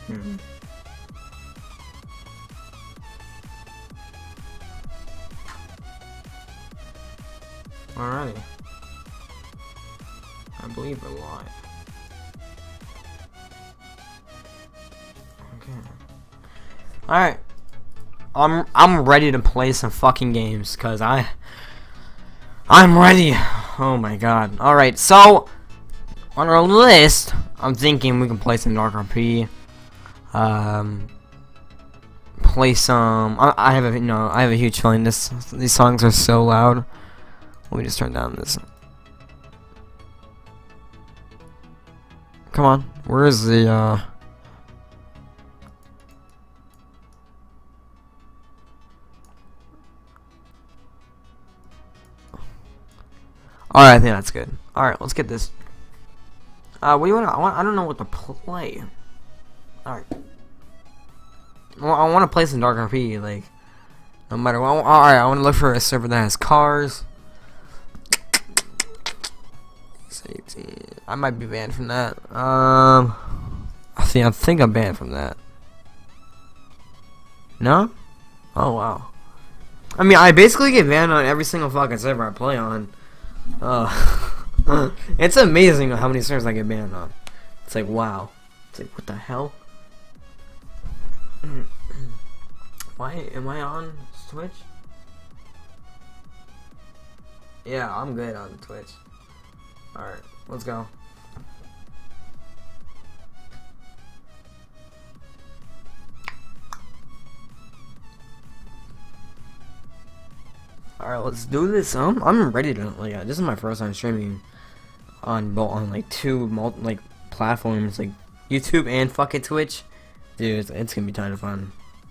Alrighty. I believe we're live. Okay. Alright. I'm ready to play some fucking games, cause I'm ready. Oh my god. Alright, so on our list, I'm thinking we can play some Dark RP. Play some. I have a huge feeling these songs are so loud. Let me just turn down this. Come on, where is the Alright, I think that's good. Alright, let's get this. What do you want? I don't know what to play. Alright. Well, I want to play some Dark RP, like, no matter what. Alright, I want to look for a server that has cars. I might be banned from that. I think I'm banned from that. No? Oh wow. I mean, I basically get banned on every single fucking server I play on. It's amazing how many servers I get banned on. It's like, wow. It's like, what the hell? Why am I on Twitch? Yeah, I'm good on Twitch. Alright, let's go. Alright, let's do this. I'm ready to, like, this is my first time streaming on like two platforms, like YouTube and fucking Twitch. Dude, it's gonna be kind of fun.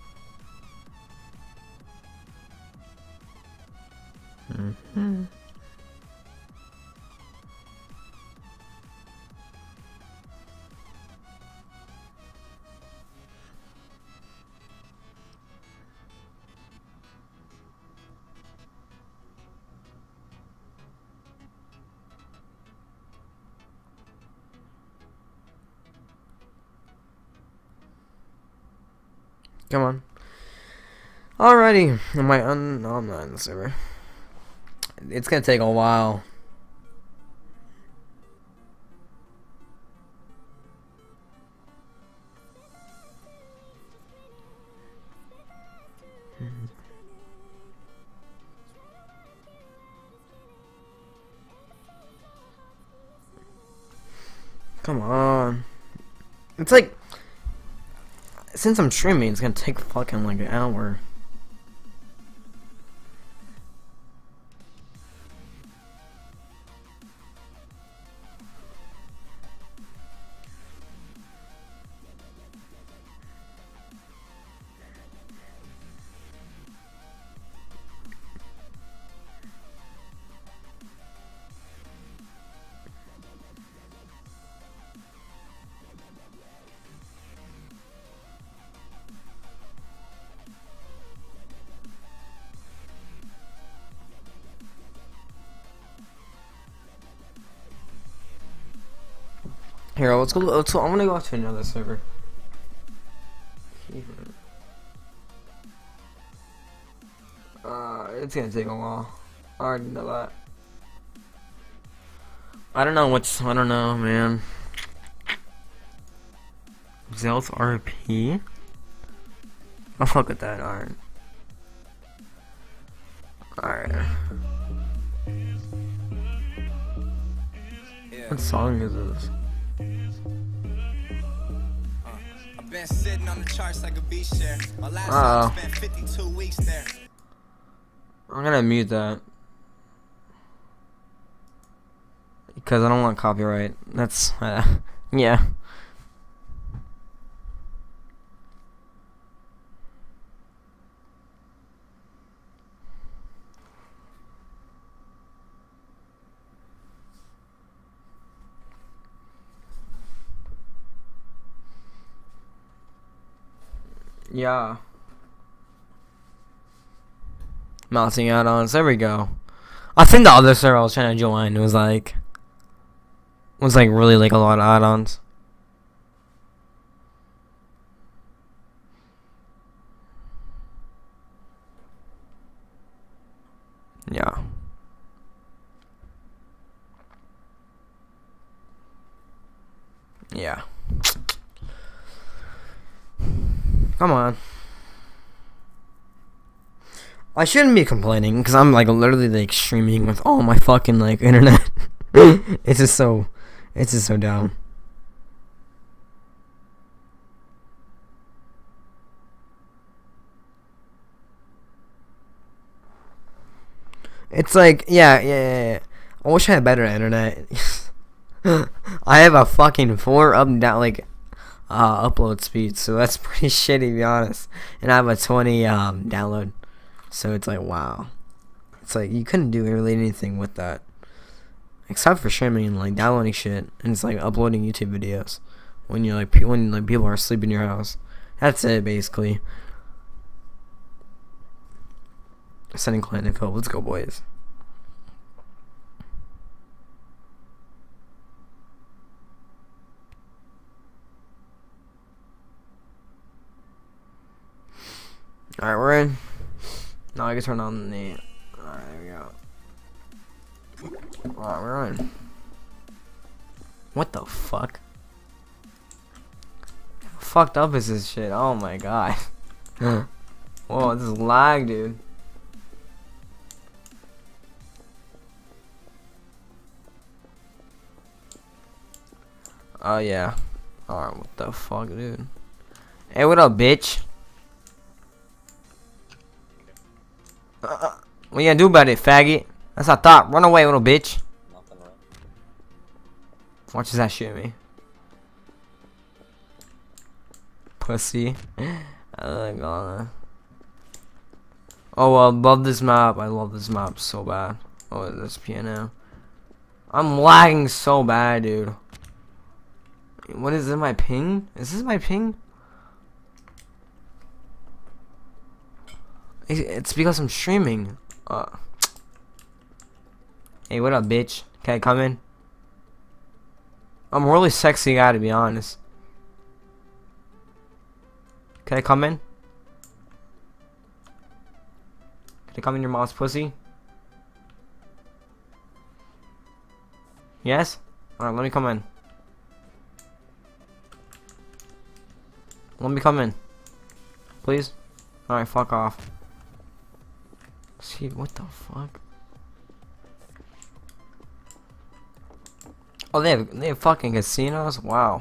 Come on. Alrighty. Am I on? No, I'm not in the server. It's gonna take a while. Come on. It's like, since I'm streaming, it's gonna take fucking like an hour. Here, let's go. I'm gonna go to another server. It's gonna take a while. I already know that. I don't know, man. Zelf RP? I'll fuck with that, alright. Alright. What song is this? Been sitting on the charts like a beach share. My last song spent 52 weeks there. I'm gonna mute that because I don't want copyright. That's yeah. Yeah. Mounting add-ons. There we go. I think the other server I was trying to join was like really like a lot of add-ons. Yeah. Come on. I shouldn't be complaining because I'm like literally like streaming with all my fucking like internet. It's just so dumb. It's like yeah. I wish I had better internet. I have a fucking 4 up and down like upload speed, so that's pretty shitty to be honest. And I have a 20 download, so it's like wow. It's like you couldn't do really anything with that, except for streaming and like downloading shit, and it's like uploading YouTube videos when you're like when like people are asleep in your house. That's it basically. Sending client info. Let's go, boys. Alright, we're in. Now I can turn on the. Alright, there we go. Alright, we're in. What the fuck? How fucked up is this shit? Oh my god. Whoa, this is lag, dude. Oh yeah. Alright, what the fuck, dude? Hey, what up, bitch? What you gonna do about it, faggot? That's what I thought. Run away, little bitch. Nothing, right? Watch that shit me. Pussy. Oh, I love this map. I love this map so bad. Oh, this piano. I'm lagging so bad, dude. What is in my ping? Is this my ping? It's because I'm streaming. Hey, what up, bitch? Can I come in? I'm a really sexy guy, to be honest. Can I come in? Can I come in your mom's pussy? Yes? Alright, let me come in. Let me come in. Please? Alright, fuck off. See, what the fuck? Oh, they have fucking casinos? Wow.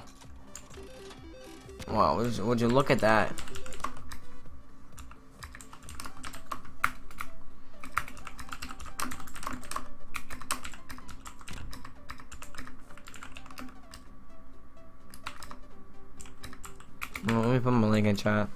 Wow, would you look at that? Well, let me put my link in chat.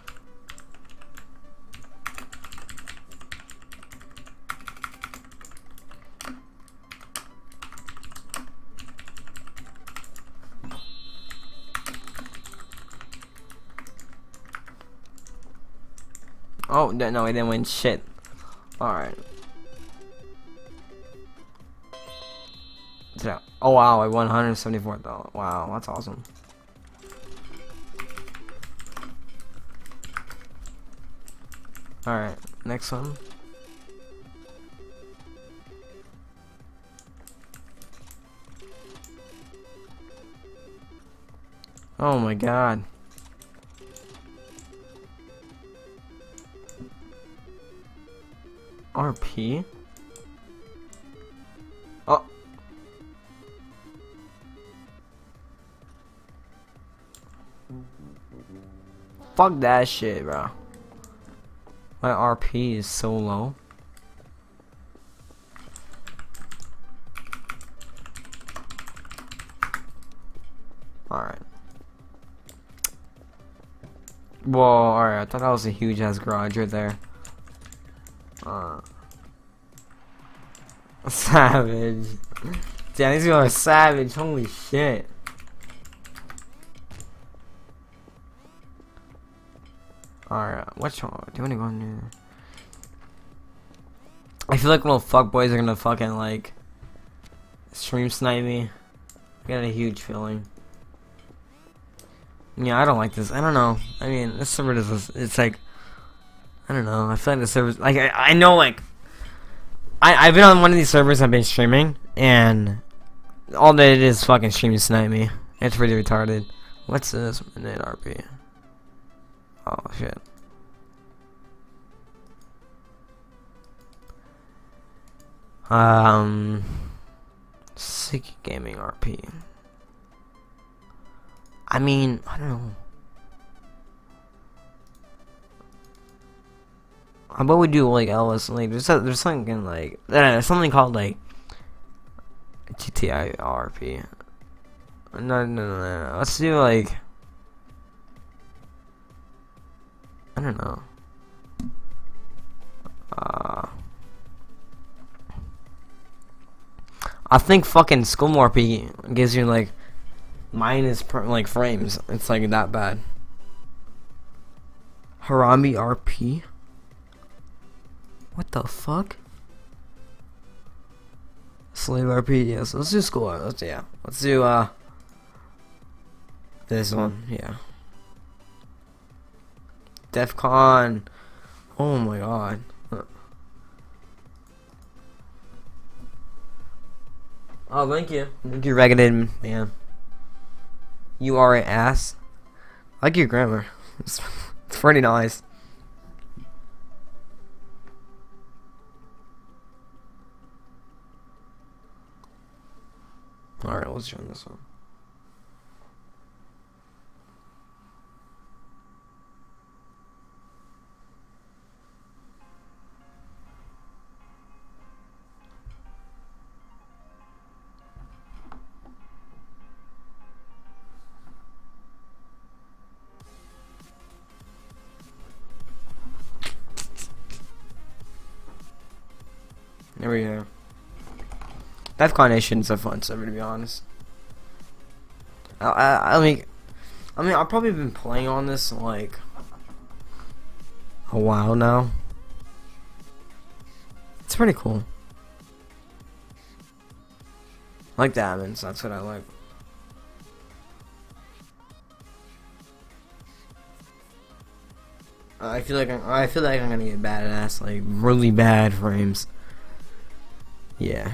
Oh, no, he didn't win shit. Alright. Oh, wow, I won $174. Wow, that's awesome. Alright, next one. Oh my god. RP? Oh. Fuck that shit, bro. My RP is so low. Alright. Whoa, alright, I thought that was a huge ass garage right there. Savage. Damn, these people are savage. Holy shit. Alright, what's wrong? Do you want to go in there? I feel like little fuckboys are gonna fucking like stream snipe me. I got a huge feeling. Yeah, I don't like this. I don't know. I mean, this server is. It's like. I don't know. I feel like the servers. Like, I know, like. I've been on one of these servers I've been streaming, and all they did is fucking stream snipe me. It's pretty retarded. What's this minute RP? Oh shit. Sick gaming RP. I mean, I don't know. How about we do like Ellis? Like, there's something like there's something called like GTI RP. No. Let's do like I don't know. I think fucking Scum RP gives you like minus like frames. It's like that bad. Harambe RP. What the fuck? Slave RP. Yes, let's do school. Let's do this one. Yeah. DEFCON. Oh my god. Oh, thank you. Thank you, Ragged man. You are an ass. I like your grammar. It's pretty nice. Alright, let's join this one. There we go. DEFCON Nation's a fun server, to be honest. I mean, I've probably been playing on this like a while now. It's pretty cool. I like the admins. That's what I like. I feel like I'm gonna get badass, like really bad frames. Yeah.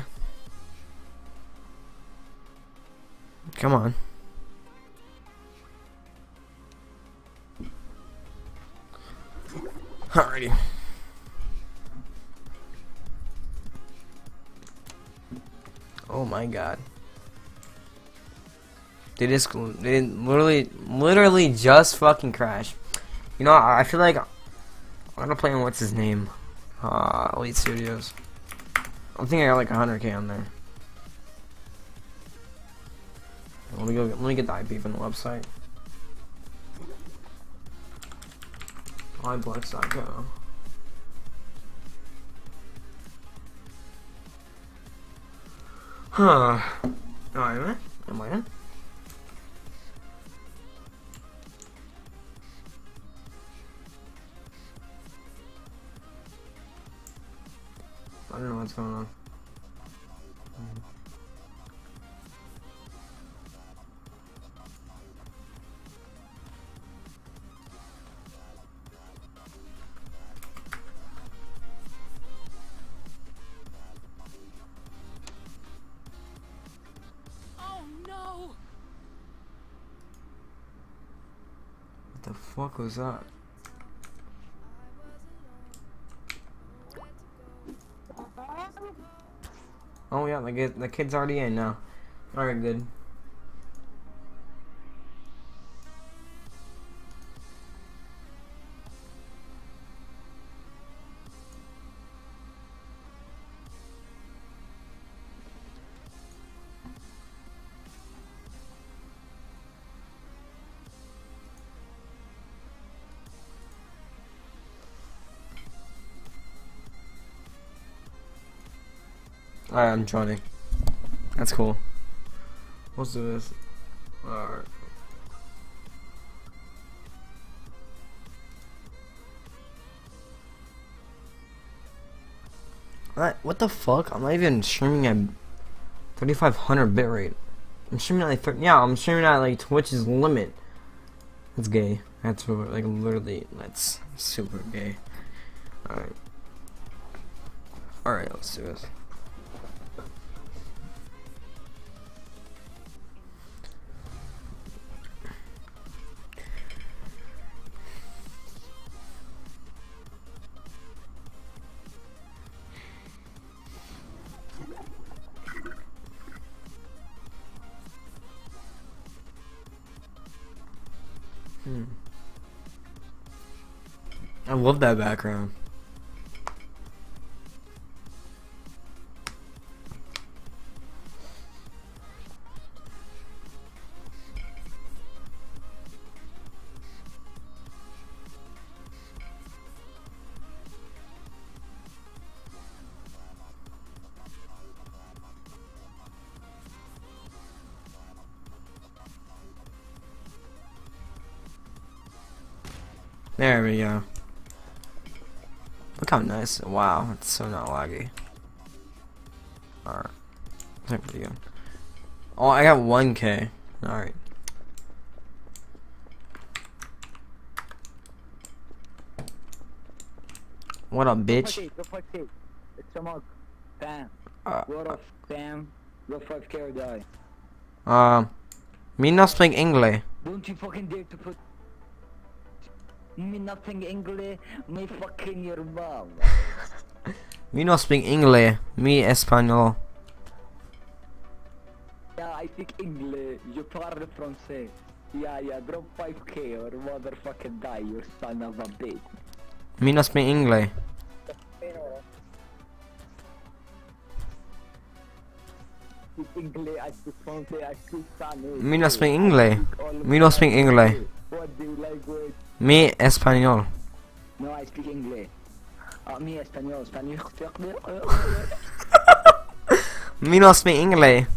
Come on. Alrighty. Oh my god. They literally just fucking crashed. You know, I feel like I'm gonna play on what's his name? Elite Studios. I think I got like 100k on there. Let me get the IP from the website. iBlex.com. Huh. Alright, am I in? I don't know what's going on. Oh no! What the fuck was that? Oh yeah, the kid's already in now. Alright, good. Alright, I'm joining. That's cool. Let's do this. Alright. What the fuck? I'm not even streaming at 3500 bitrate. I'm streaming at like I'm streaming at like Twitch's limit. That's gay. That's like literally that's super gay. Alright. Alright, let's do this. I love that background. There we go. Look how nice. Wow, it's so not laggy. Alright. That's pretty good. Oh, I got 1K. Alright. What up, bitch? It's a mug. Bam. What up, bam? Go 5K or die. Me not speak English. Don't you fucking dare to put me nothing English, me fucking your mom. Me not speak English. Me Espanol. Yeah, I speak English. You parle français. Yeah, drop 5K or motherfucking die, you son of a bitch. Me not speak English. Speak English, I speak Francais, I speak Spanish. Me not speak English. Me not speak English. What do you like with? Me Espanol. No, I speak English. Me Espanol, Spanish. Me not speak English.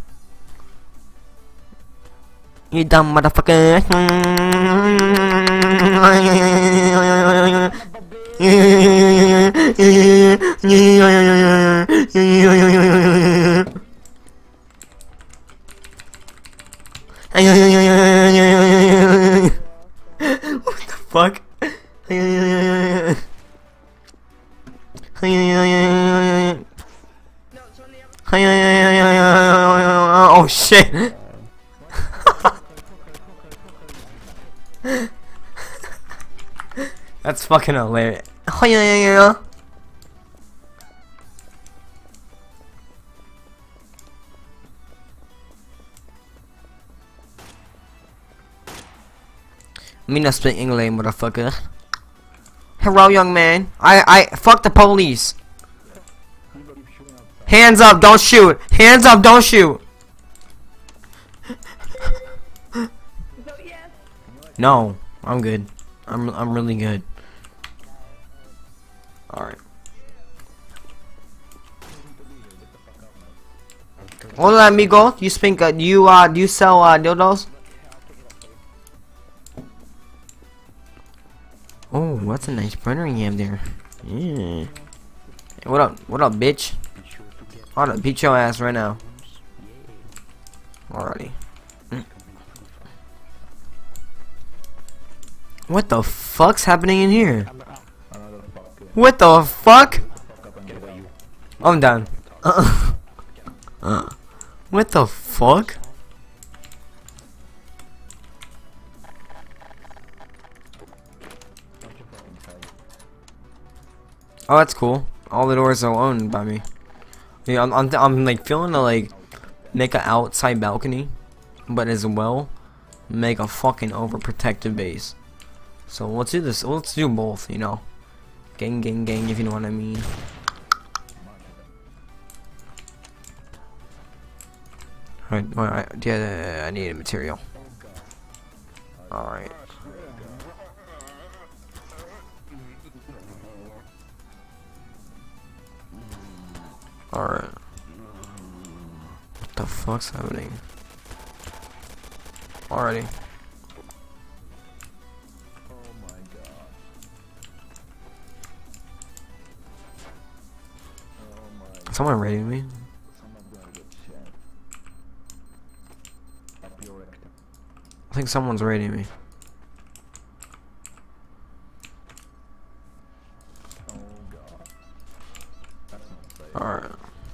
You dumb motherfucker. What the fuck? Oh shit. That's fucking hilarious. Me not speak English, motherfucker. Hello, young man. I fuck the police. Hands up, don't shoot. Hands up, don't shoot. No, I'm good. I'm really good. All right. Hola, amigo. You speak? Do you sell dildos? Oh, that's a nice printer you have there. Yeah. Hey, what up? What up, bitch? Hold up, beat your ass right now. Alrighty. What the fuck's happening in here? What the fuck? I'm done. What the fuck? Oh, that's cool. All the doors are owned by me. Yeah, I'm like feeling to like make an outside balcony, but as well make a fucking overprotective base. So let's do this. Let's do both. You know, gang, gang, gang. If you know what I mean. Alright, yeah, I need a material. Alright. Alright. What the fuck's happening? Alrighty. Oh my god. Oh my god. Someone raiding me? Someone's gonna get shot. Up your rectum. I think someone's raiding me. Oh god. That's not safe. Alright.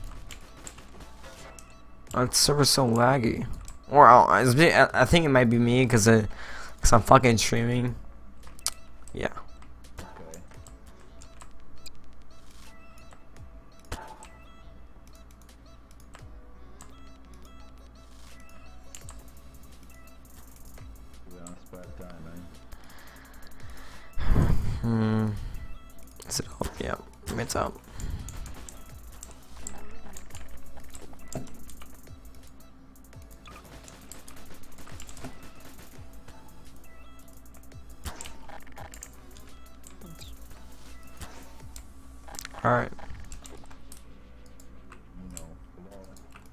That server's so laggy. Or I think it might be me because I'm fucking streaming. Yeah. Okay. We're on spare time, eh? Is it up? Yeah, it's up. Alright. You know, well,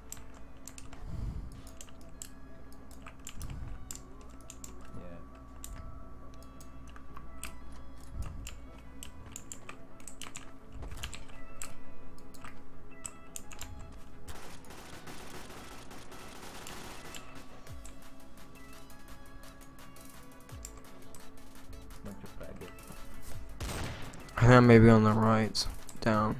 yeah. Bunch of faggots. I think maybe on the right. Down.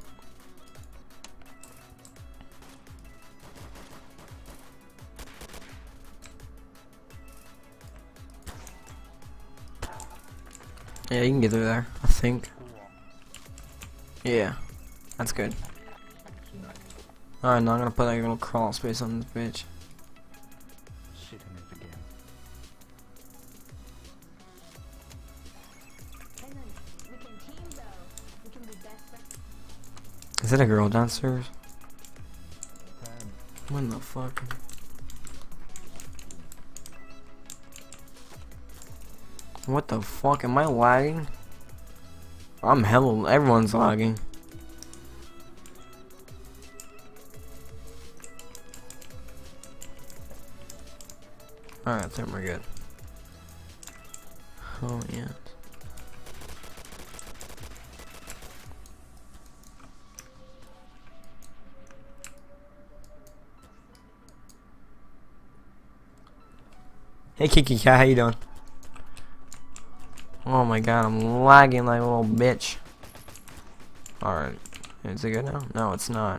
Yeah, you can get through there, I think. Yeah, that's good. Alright, now I'm gonna put like a little crawl space on this bitch. Shit in it again. We can team though. We can be best friends. Is it a girl downstairs? Time. What the fuck? What the fuck? Am I lagging? I'm hella. Everyone's lagging. Alright, I think we're good. Oh, yeah. Hey Kiki Cat, how you doing? Oh my god, I'm lagging like a little bitch. Alright. Is it good now? No, it's not.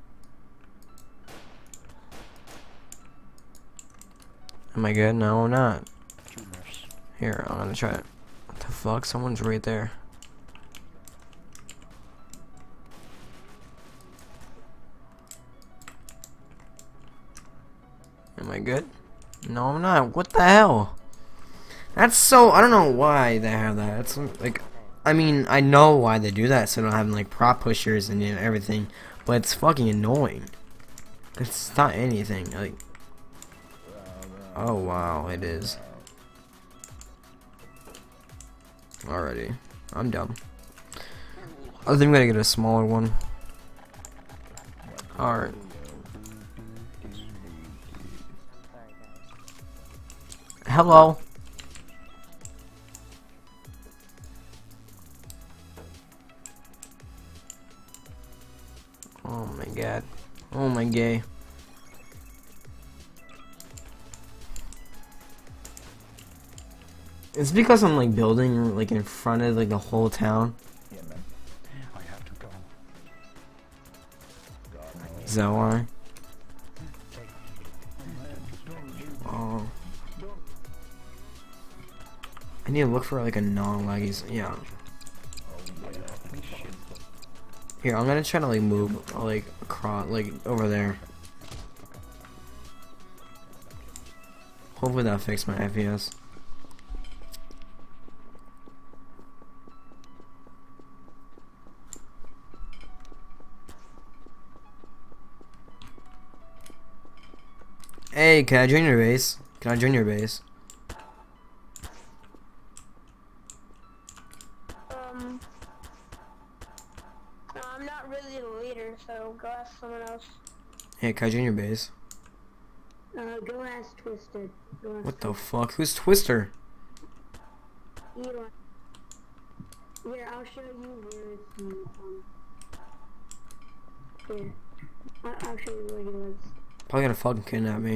Am I good? No, I'm not. Here, I'm gonna try it. What the fuck? Someone's right there. Am I good? No, I'm not. What the hell? That's so. I don't know why they have that. It's like. I mean, I know why they do that, so they don't have like prop pushers and you know, everything. But it's fucking annoying. It's not anything. Like. Oh wow, it is. Alrighty. I'm dumb. I think I'm gonna get a smaller one. Alright. Hello. Oh my god. Oh my gay. It's because I'm like building like in front of like the whole town. Yeah, man. I have to go. Is that why? Oh. I need to look for like a non-laggy. Yeah. Here, I'm gonna try to like move like across, like over there. Hopefully that fixed my FPS. Hey, can I join your base? Can I join your base? No, I'm not really the leader, so go ask someone else. Hey, can I join your base? Go ask Twisted. Go ask What the fuck? Who's Twister? Elon. Here, I'll show you where it's here. I'll show you where he lives. Probably gonna fucking kidnap me.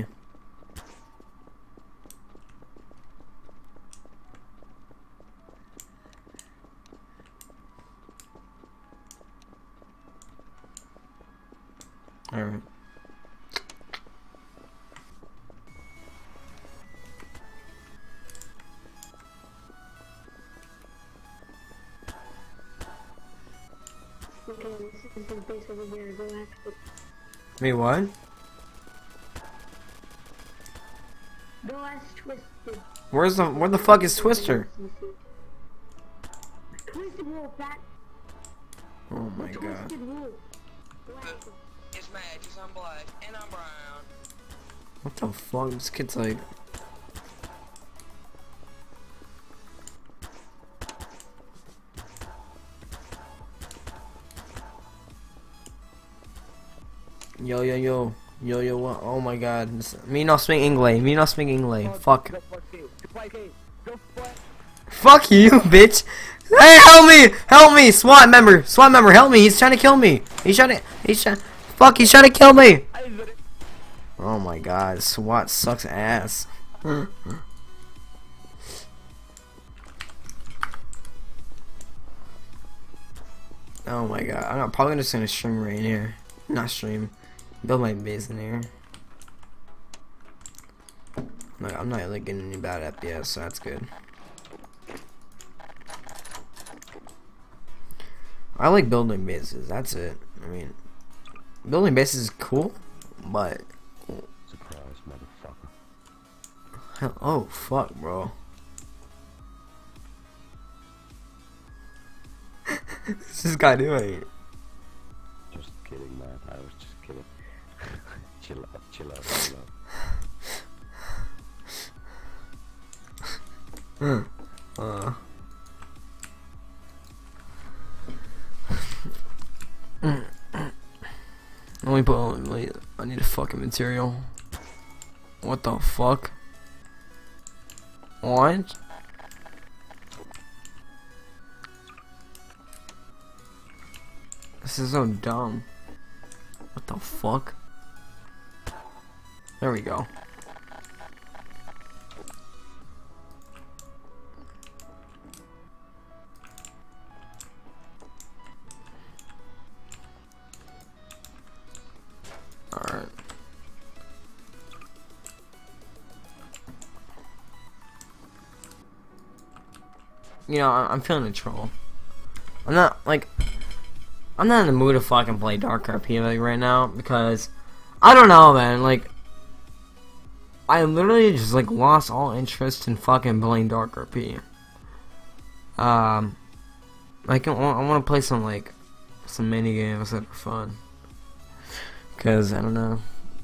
Alright. Okay, this is his base over here. Go ask it. Wait, what? Go ask Twisted. Where the fuck is Twister? twisted wool, fat. Oh my god. Twisted wool. It's Magic, I'm black, and I'm brown. What the fuck? This kid's like. Yo, yo, yo. Yo, yo, what? Oh my god. Me not speak English. Me not speak English. Fuck. Fuck you, bitch. Hey, help me! Help me! SWAT member! SWAT member, help me! He's trying to kill me! He's trying to kill me! Oh my god, SWAT sucks ass. Oh my god, I'm probably just gonna stream right in here. Not stream. Build my base in here. Like, I'm not like getting any bad FPS, so that's good. I like building bases, that's it. I mean, building bases is cool, but... Surprise, motherfucker. Oh, fuck, bro. What's this guy doing? Just kidding, man. I was just kidding. Chill out, chill out, chill out. Let me put. Wait, I need a fucking material. What the fuck? What? This is so dumb. What the fuck? There we go. Alright. You know, I'm feeling a troll. I'm not in the mood to fucking play Dark RP like right now because I don't know, man. Like, I literally just like lost all interest in fucking playing Dark RP. Like I want to play some mini games that are fun. Cause I don't know.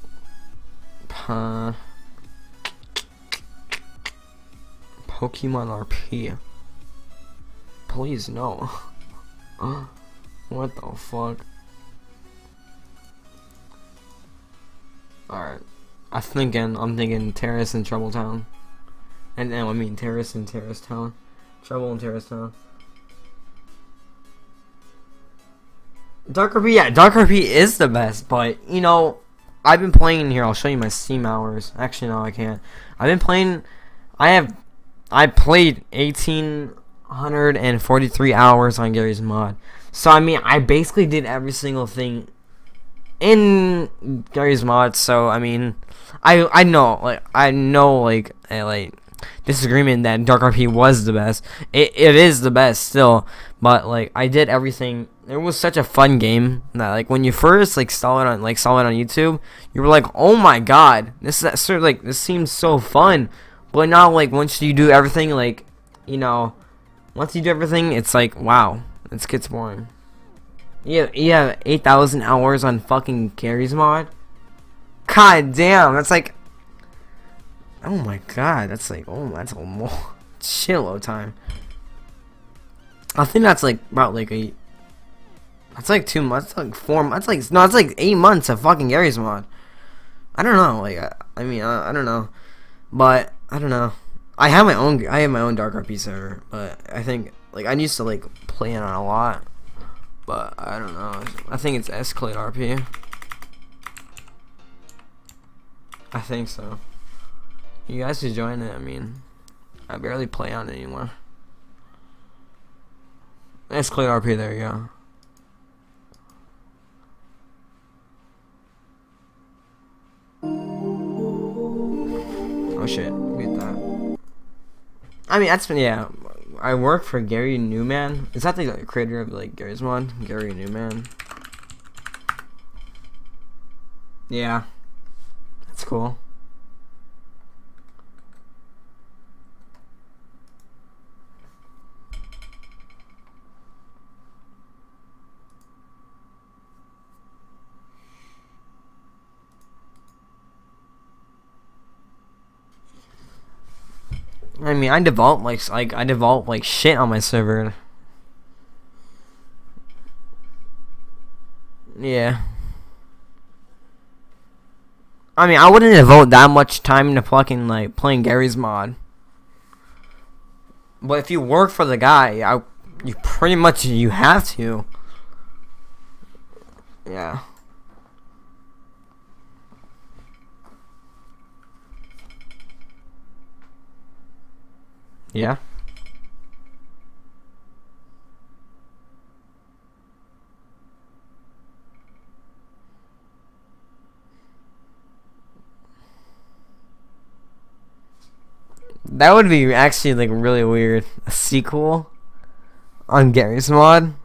Pokemon RP. Please no. What the fuck? Alright. I'm thinking Terrace and Trouble Town. I mean Terrace and Terrace Town. Trouble and Terrace Town. Dark RP, yeah, Dark RP is the best, but you know, I've been playing here. I'll show you my Steam hours. Actually, no, I can't. I've been playing. I played 1,843 hours on Garry's Mod. So I mean, I basically did every single thing in Garry's Mod. So I mean, I know disagreement that Dark RP was the best. It is the best still, but like I did everything. It was such a fun game that like when you first saw it on YouTube, you were like, oh my god, this seems so fun. But now once you do everything, once you do everything, it's like, wow, it gets boring. You have 8,000 hours on fucking Garry's Mod. God damn, that's like, oh my god, that's like, oh, that's a more shitload time. I think that's about that's 2 months, 4 months, it's 8 months of fucking Garry's Mod. I don't know, I mean, I don't know, but I don't know. I have my own Dark RP server, but I think I used to play it on a lot, but I don't know. I think it's Escalade RP. I think so. You guys should join it. I mean, I barely play on it anymore. Escalade RP, there you go. Oh shit, get that. I mean, that's been, yeah. I work for Gary Newman. Is that the creator of Garry's Mod? Gary Newman. Yeah. That's cool. I mean, I develop like shit on my server. Yeah. I mean, I wouldn't devote that much time into fucking like playing Garry's Mod. But if you work for the guy, you pretty much you have to. Yeah. Yeah. That would be actually like really weird. A sequel on Garry's Mod.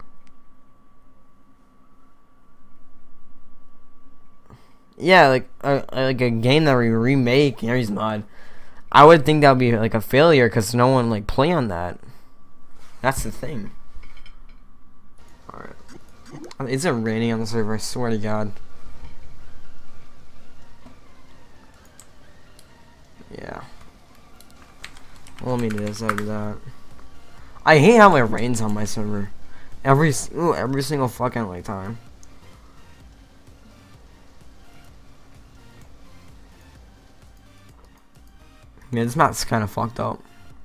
Yeah, like a game that we remake Garry's Mod. I would think that would be like a failure because no one like play on that. That's the thing. Alright. Is it raining on the server? I swear to God. Yeah. Well, I mean, it is like that. I hate how it rains on my server. Every single fucking like time. Yeah, this map's kind of fucked up.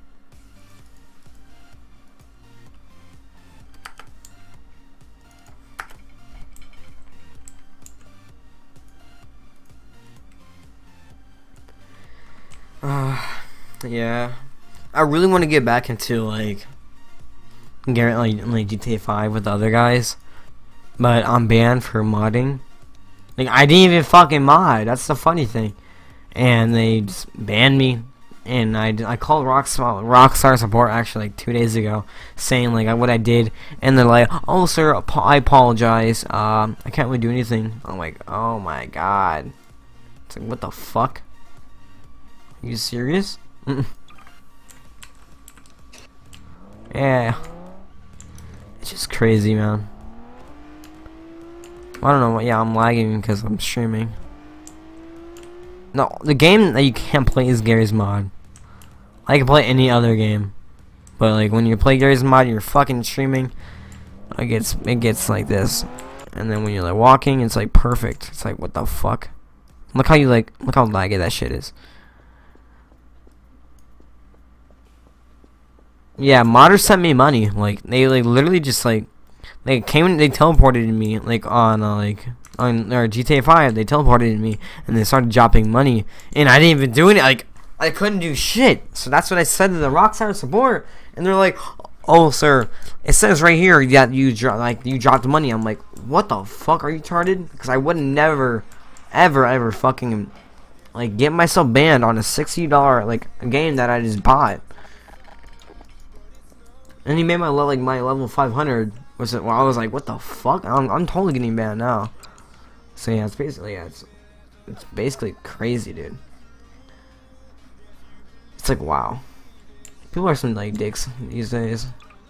Yeah. I really want to get back into like GTA 5 with the other guys, but I'm banned for modding. Like I didn't even fucking mod. That's the funny thing, and they just banned me. And I called Rockstar support actually like 2 days ago, saying like what I did, and they're like, "Oh sir, I apologize. I can't really do anything." I'm like, "Oh my God!" It's like, what the fuck? Are you serious? Yeah, it's just crazy, man. I don't know what. Yeah, I'm lagging because I'm streaming. No, the game that you can't play is Garry's Mod. I can play any other game, but like when you play Garry's Mod, you're fucking streaming. It gets like this, and then when you're like walking, it's like perfect. It's like, what the fuck? Look how laggy that shit is. Yeah, modders sent me money. Like they like literally just like they teleported me like on GTA 5. They teleported me and they started dropping money, and I didn't even do it. Like I couldn't do shit. So that's what I said to the Rockstar support, and they're like, "Oh sir, it says right here that you dropped money." I'm like, "What the fuck, are you retarded?" Because I would never, ever fucking like get myself banned on a $60 like a game that I just bought. And he made my level 500. I was like, what the fuck? I'm totally getting banned now. So yeah, it's basically it's basically crazy, dude. It's like, wow. People are some like dicks these days.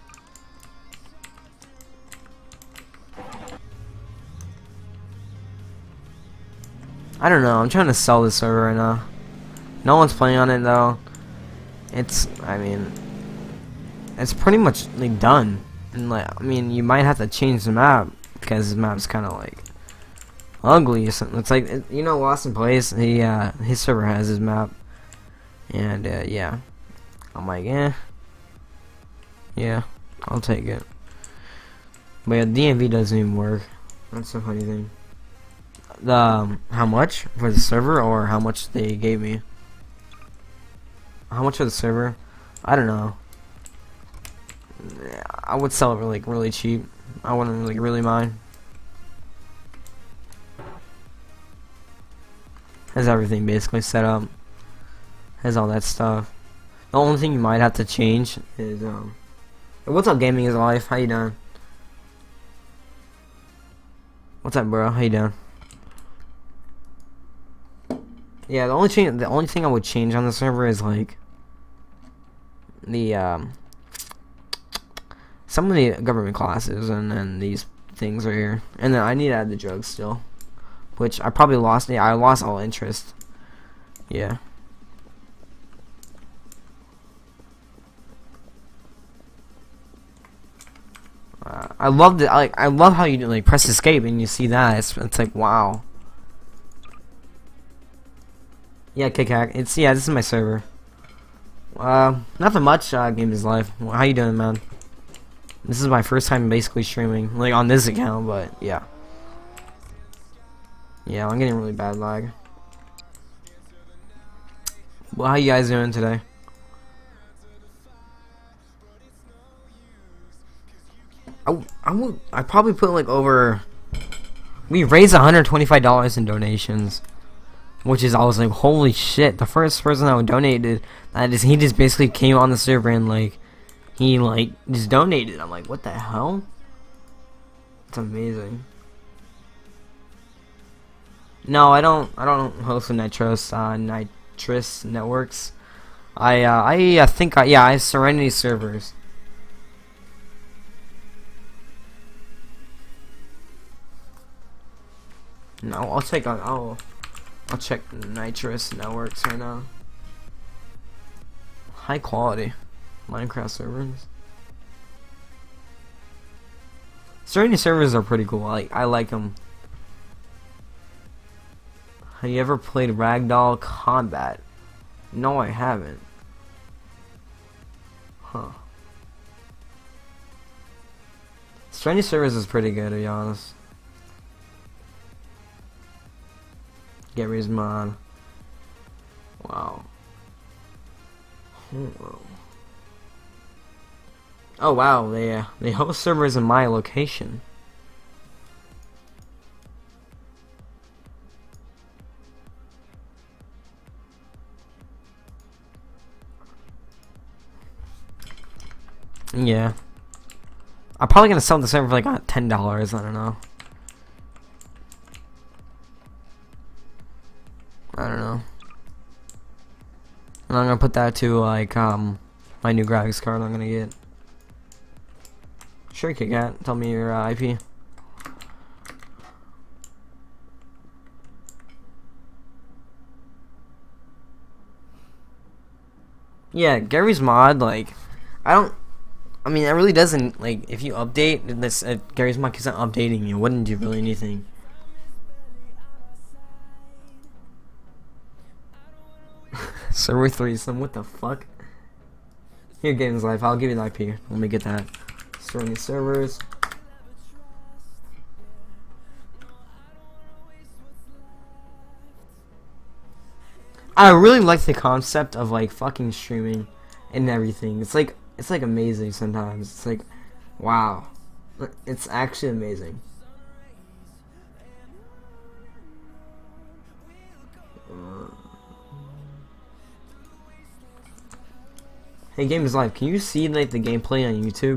I don't know. I'm trying to sell this server right now. No one's playing on it though. I mean, it's pretty much like done. And like, I mean, you might have to change the map because the map's kind of like ugly or something. It's like, you know, Lost in Place. His server has his map, and yeah, I'm like, yeah, I'll take it. But yeah, DMV doesn't even work. That's the funny thing. How much for the server, or how much they gave me? How much for the server? I don't know. I would sell it really cheap. I wouldn't really mind. Has everything basically set up. Has all that stuff. The only thing you might have to change is what's up, Gaming is Life? How you doing? What's up, bro? How you doing? Yeah, the only thing I would change on the server is like the some of the government classes, and then these things right here, and then I need to add the drugs still, which I probably lost. Yeah, I lost all interest. Yeah. I love it. I love how you like press escape and you see that. It's like wow. Yeah, Kit Kat. This is my server. Nothing much. Game is live. How you doing, man? This is my first time basically streaming, like on this account, but yeah. Yeah, I'm getting really bad lag. Well, how you guys doing today? I probably put like over. We raised $125 in donations, which is I was like, holy shit! The first person that donated, he just basically came on the server and like, he like just donated. I'm like, what the hell? It's amazing. No, I don't host with Nitrous Networks. I think I have Serenity servers. No, I'll check Nitrous Networks right now. High quality Minecraft servers. Serenity servers are pretty cool. I like them. Have you ever played Ragdoll Combat? No, I haven't. Huh. Serenity servers is pretty good, to be honest. Gary's mod. Wow. Oh wow, they host servers in my location. Yeah. I'm probably gonna sell the server for like $10, I don't know. I don't know. And I'm gonna put that to like my new graphics card I'm gonna get. Sure, Kit Kat, tell me your IP. Yeah, Gary's mod, like, I mean, it really doesn't, like, if you update this, Gary's mod isn't updating you, wouldn't do really anything. Server 3, what the fuck? Here, Games Life, I'll give you the IP. Let me get that. Serenity servers. I really like the concept of like fucking streaming and everything. It's like amazing sometimes. It's like, wow, it's actually amazing. Hey, Game is Live, can you see like the gameplay on YouTube?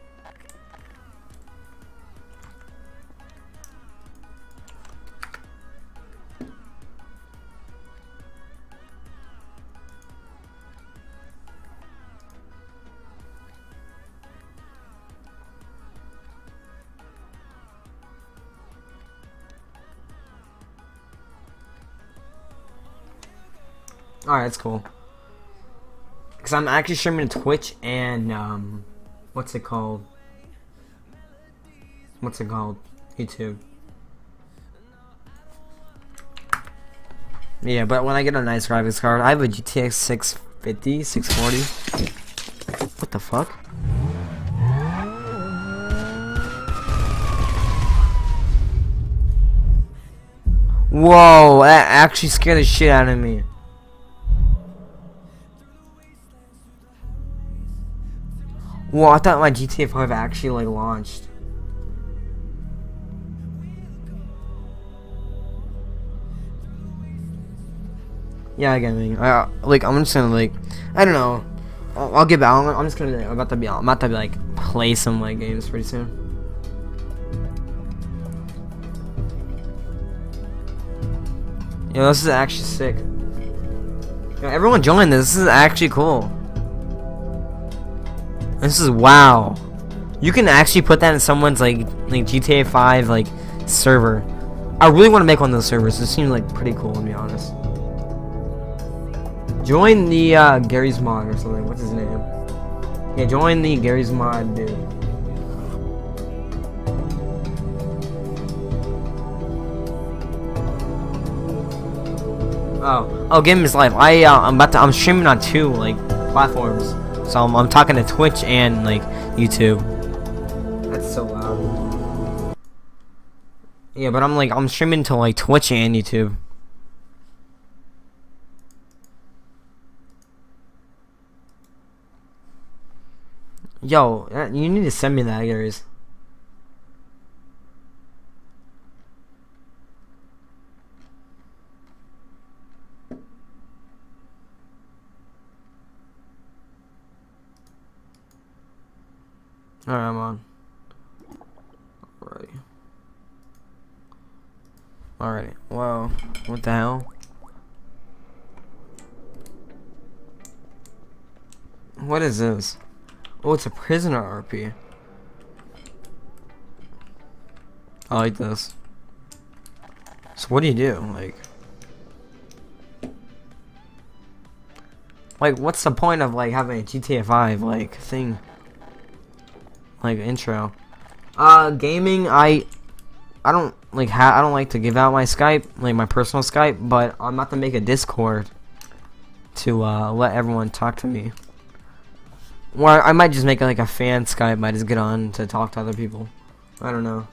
Alright, that's cool. Because I'm actually streaming to Twitch and, what's it called? YouTube. Yeah, but when I get a nice graphics card, I have a GTX 650, 640. What the fuck? Whoa, that actually scared the shit out of me. Whoa, I thought my GTA 5 actually like launched. Yeah, I get me. Like I'm just gonna like, I don't know. I'll get back. I'm just gonna. I'm about to be like play some like games pretty soon. Yo, this is actually sick. Yo, everyone join this. This is actually cool. This is wow. You can actually put that in someone's like GTA 5 like server. I really want to make one of those servers. It seems like pretty cool to be honest. Join the Gary's mod or something. What's his name? Yeah, join the Gary's mod, dude. Oh, Game is Live. I'm streaming on 2 like platforms. So I'm talking to Twitch and like YouTube. That's so loud. Yeah, but I'm streaming to like Twitch and YouTube. Yo, you need to send me that, guys. Alright, I'm on. Alright. Wow. What the hell? What is this? Oh, it's a prisoner RP. I like this. So what do you do? Like what's the point of like having a GTA 5 like thing? Like intro. Gaming, I don't like I don't like to give out my Skype, like my personal Skype, but I'm about to make a Discord to let everyone talk to me. Or I might just make like a fan Skype, I just get on to talk to other people. I don't know.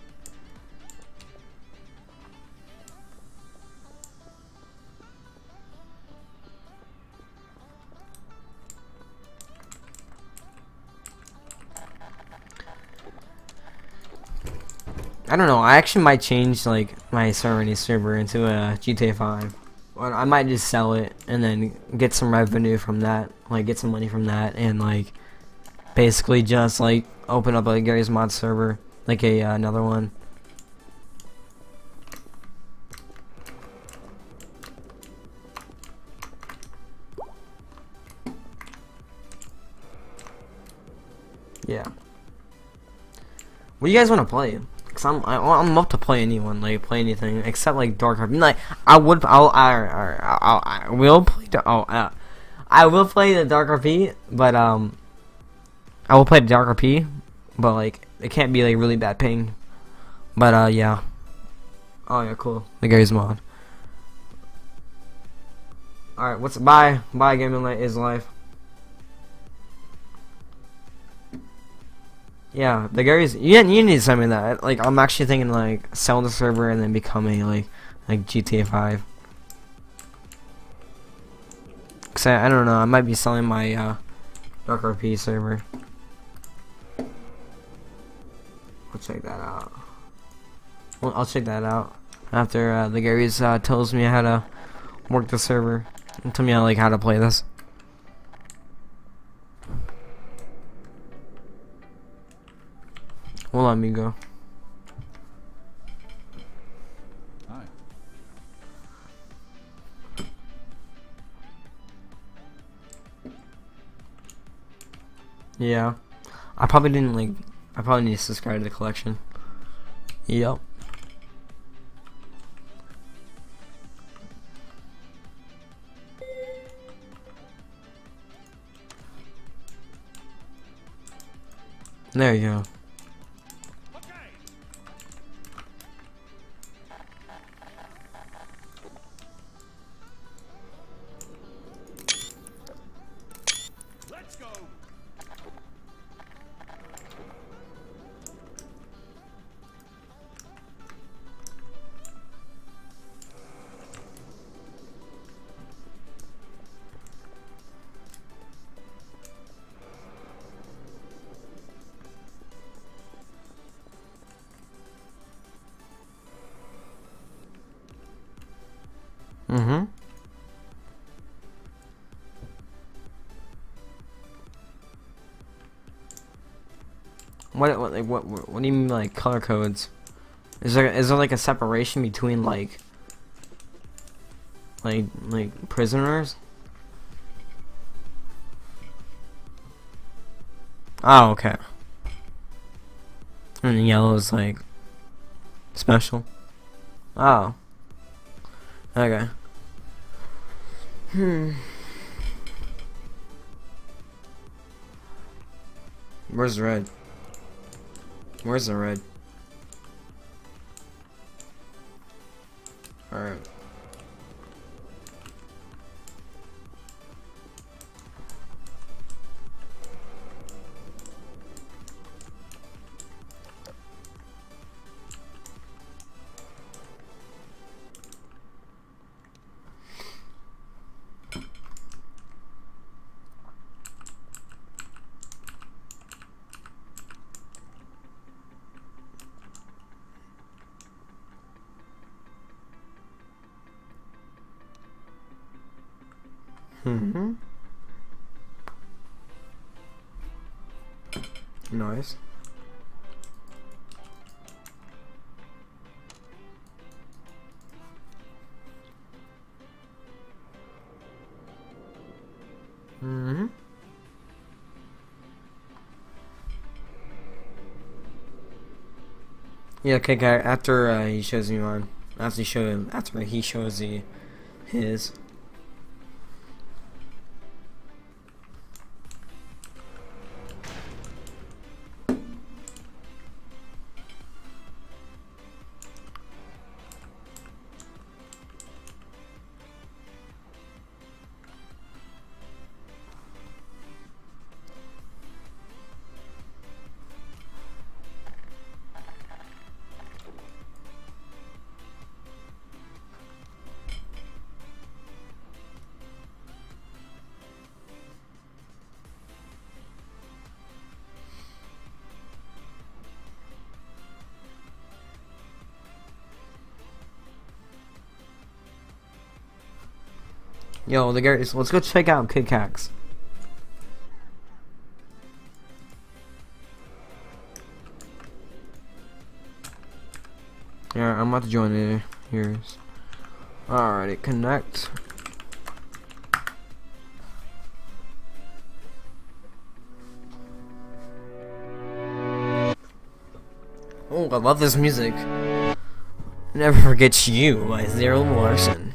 I don't know. I actually might change like my Serenity server into a GTA 5. Or I might just sell it and then get some revenue from that, like get some money from that, and like basically just like open up a Gary's Mod server, like a another one. Yeah. What do you guys want to play? Cause I'm up to play anyone, like play anything except like Dark RP. Like I will play I will play the Dark RP, but I will play the Dark RP, but like it can't be like really bad ping. But yeah. Oh yeah, cool. The Gary's Mod. All right, what's bye Gaming is Life. Yeah, the Gary's. You need to send me that. Like, I'm actually thinking like sell the server and then become a like GTA 5. Cause I don't know. I might be selling my Dark RP server. I'll check that out. Well, I'll check that out after the Gary's tells me how to work the server and tell me like how to play this. Well, let me go. Hi. Yeah. I probably didn't like. I probably need to subscribe to the collection. Yep. There you go. Mm-hmm. What do you mean by, like, color codes? Is there like a separation between like prisoners? Oh, okay. And yellow is like special. Oh. Okay. Where's the red? Where's the red? Alright. Mm-hmm. Nice. Mm-hmm. Yeah, okay, after he shows me mine. After he shows his. Yo, the guys, let's go check out Kit Kats. Yeah, I'm about to join it. Here's. Alrighty, connect. Oh, I love this music. Never Forget You by Zero Larson.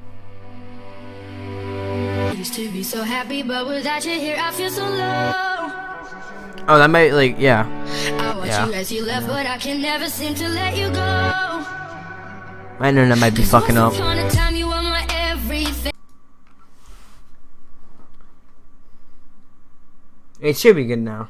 Used to be so happy, but without you here, I feel so low. Oh, that might, like, yeah. I watch you as you left, but I can never seem to let you go. My internet might be fucking up. Once upon a time, you were my everything. It should be good now.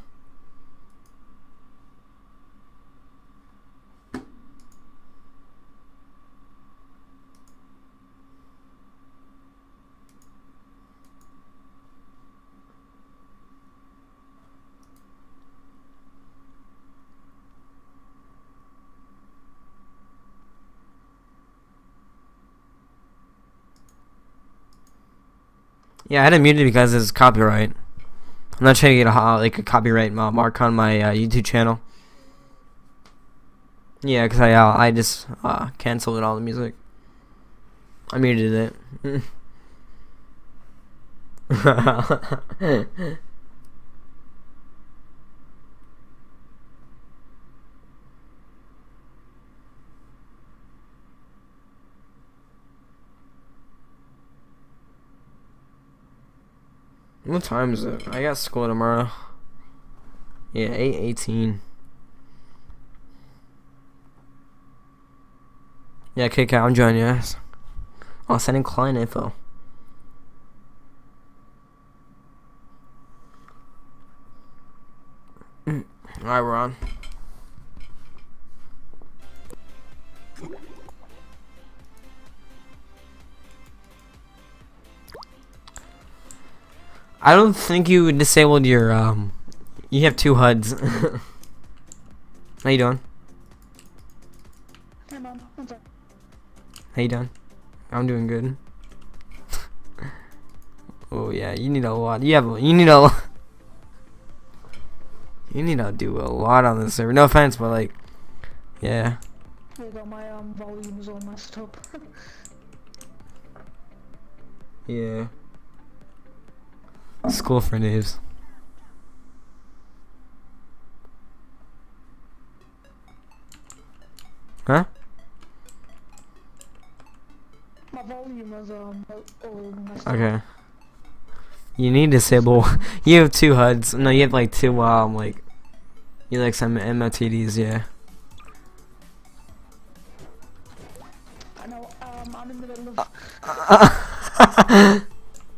Yeah, I had to mute it because it's copyright. I'm not trying to get a copyright mark on my YouTube channel. Yeah, because I just canceled all the music. I muted it. What time is it? I got school tomorrow. Yeah, 8:18. Yeah, kick out. I'm joining you guys. Oh, sending client info. Alright, we're on. I don't think you disabled your, you have 2 HUDs. How you doing? Hey, Mom. What's up? How you doing? I'm doing good. Oh yeah, you need a lot. You need to do a lot on this server. No offense, but like, yeah. I got my volumes all messed up. Yeah. School for noobs. Huh? My volume is all messed up. Okay. You need to disable. You have 2 HUDs. No, you have like 2 like you like some MOTDs, yeah. I know. I'm in the middle of.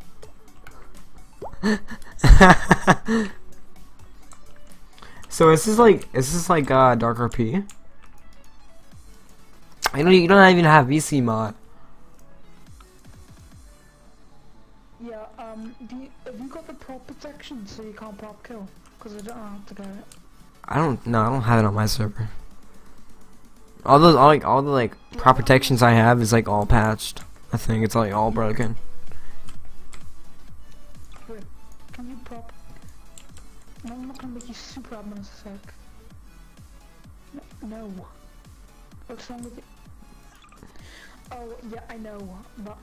So is this like Dark RP? You don't even have VC mod. Yeah. Have you got the prop protection so you can't prop kill? Because I don't have to get it. I don't have it on my server. All the prop protections I have is like all patched. I think it's like all broken. Can you prop? No, I'm not gonna make you super admin in a sec. No. What's wrong with you? Oh, yeah, I know, but...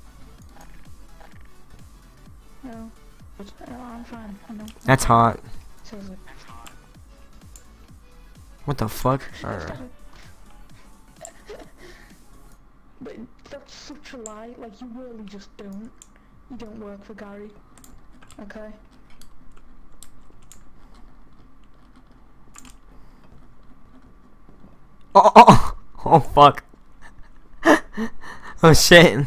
No. I'm fine, I know. That's hot. Seriously. What the fuck? Alright. But that's such a lie, like you really just don't. You don't work for Gary. Okay? Oh fuck. Oh shit.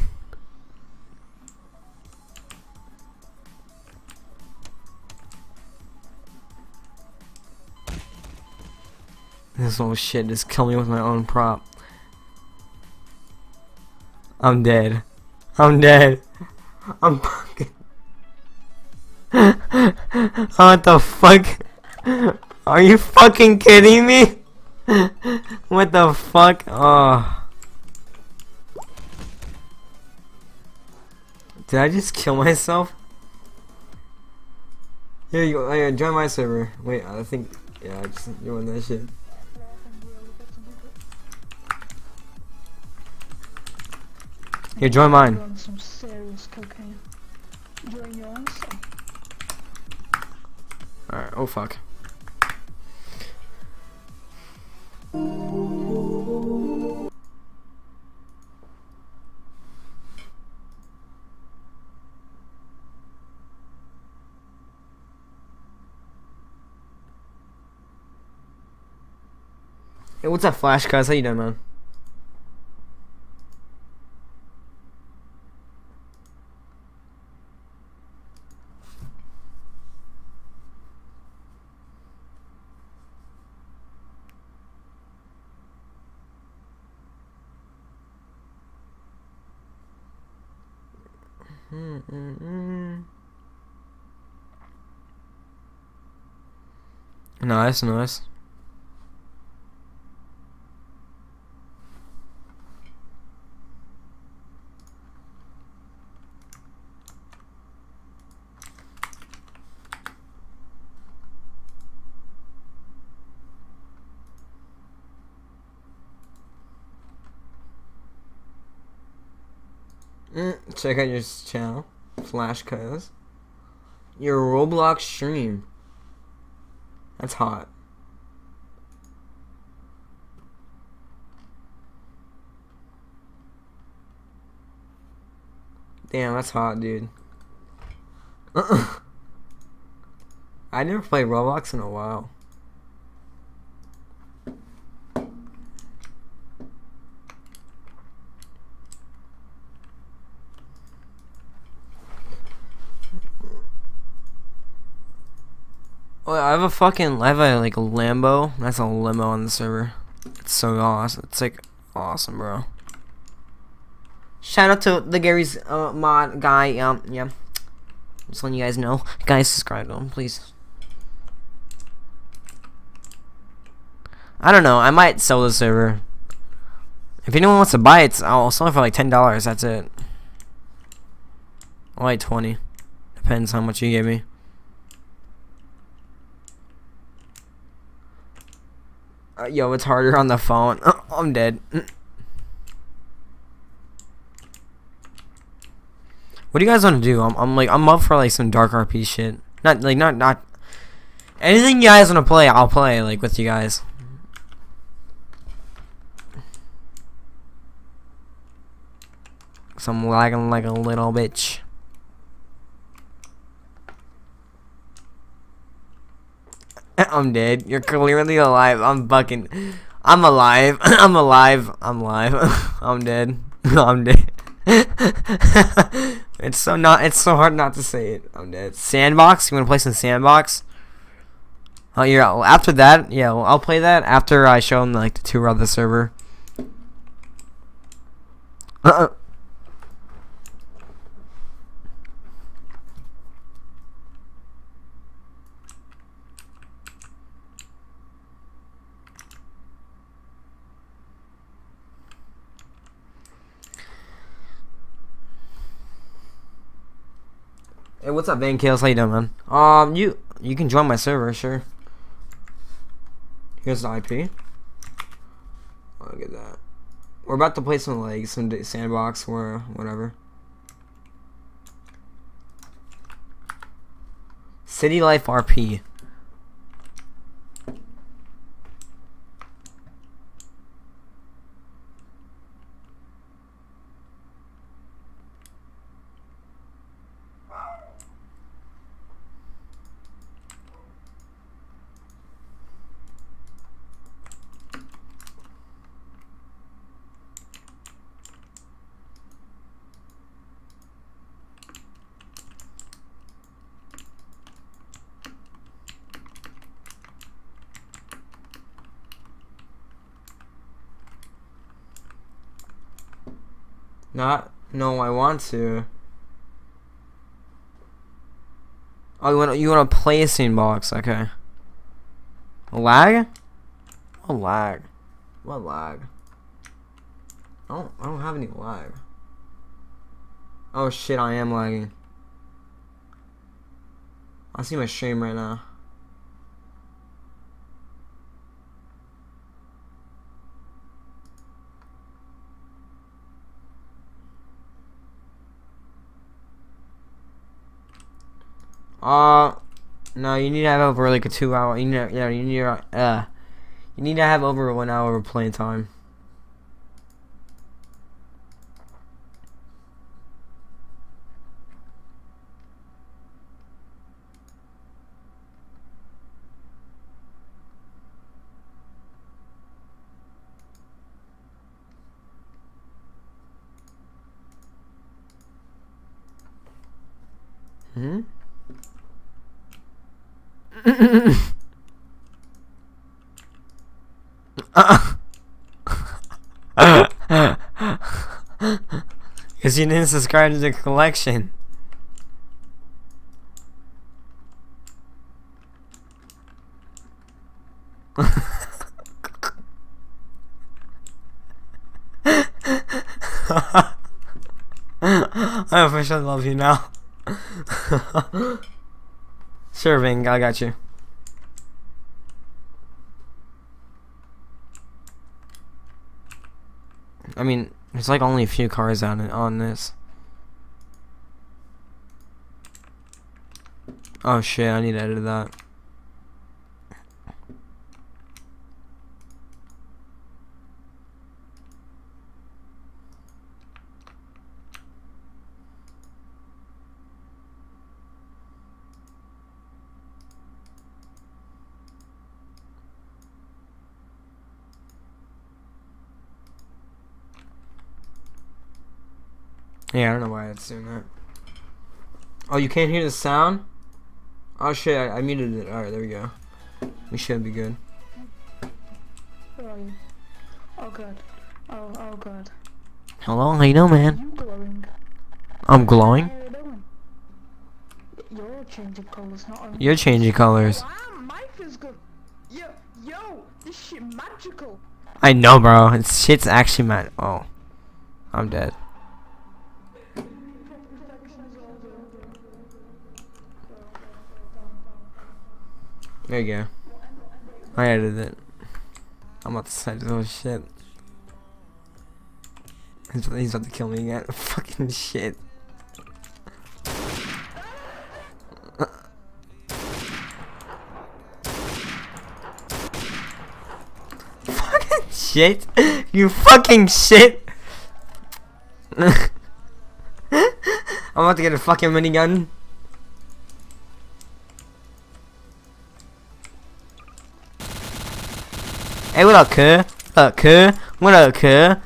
This little shit just killed me with my own prop. I'm dead. I'm dead. I'm fucking. What the fuck? Are you fucking kidding me? What the fuck? Oh. Did I just kill myself? Here you go. Hey, join my server. Wait, I think. Yeah, I just joined that shit. Here, join mine. On some serious cocaine. Join yours. Alright, oh fuck. Hey, what's up, Flash Cuz? How you doing, man? Nice, nice. Check out your channel, Flash Cuz. Your Roblox stream. That's hot. Damn, that's hot, dude. I never played Roblox in a while. Oh, I have a like a Lambo. That's a limo on the server. It's so awesome. It's like awesome, bro. Shout out to the Gary's mod guy. Yeah. Just letting you guys know. Guys, subscribe to him, please. I don't know. I might sell the server. If anyone wants to buy it, I'll sell it for like $10. That's it. Or like 20. Depends how much you give me. Yo, it's harder on the phone. I'm dead. What do you guys want to do? I'm up for like some dark RP shit. Not anything you guys want to play. I'll play like with you guys. So I'm lagging like a little bitch. I'm dead. You're clearly alive. I'm alive. I'm alive. I'm live. I'm dead. I'm dead. It's so hard not to say it. I'm dead. Sandbox? You wanna play some Sandbox? Oh yeah, after that, yeah, well, I'll play that after I show them like the tour of the server. Hey, what's up, Van Kales? How you doing, man? You can join my server, sure. Here's the IP. Oh, look at that. We're about to play some like sandbox or whatever. City Life RP. No, I want to. Oh, you want to play a scene box? Okay. Lag? What lag? What lag? I don't have any lag. Oh shit, I am lagging. I see my stream right now. No, you need to have over like a 2 hour. You need to have over 1 hour of playing time. Hmm. Because you didn't subscribe to the collection. I officially love you now. Sure, Ving, I got you. I mean, there's like only a few cars on this. Oh shit, I need to edit that. Yeah, I don't know why it's doing that. Oh, you can't hear the sound? Oh shit, I muted it. Alright, there we go. We should be good. Where are you? Oh god. Oh god. Hello, how you doing, man? You glowing? I'm glowing? How you doing? You're changing colors, not only. You're changing colors. Wow, my physical. Yo, this shit magical. I know, bro. It's shit's actually mad. Oh, I'm dead. There you go. I edited it. I'm about to say, oh shit. He's about to kill me again. Fucking shit. Fucking shit. You fucking shit. I'm about to get a fucking minigun. Hey, what up, cuz? What up, cuz? What up, cuz?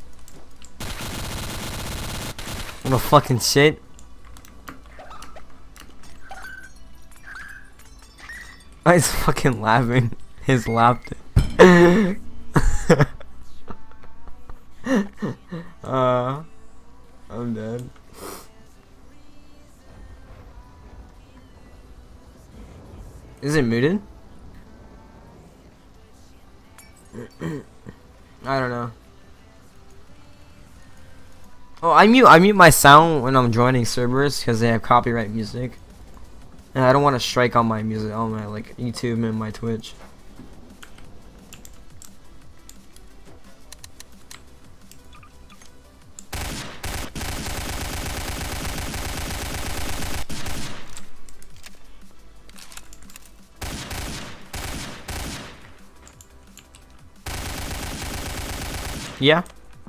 What a fucking shit. Oh, he's fucking laughing. His laughter. I'm dead. Is it muted? I don't know. Oh, I mute my sound when I'm joining servers because they have copyright music, and I don't want to strike on my music on my like YouTube and my Twitch. Yeah.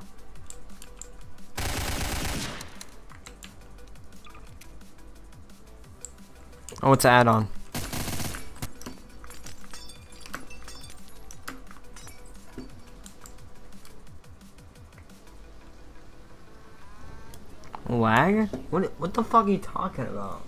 Oh, it's an add-on. Lag? What the fuck are you talking about?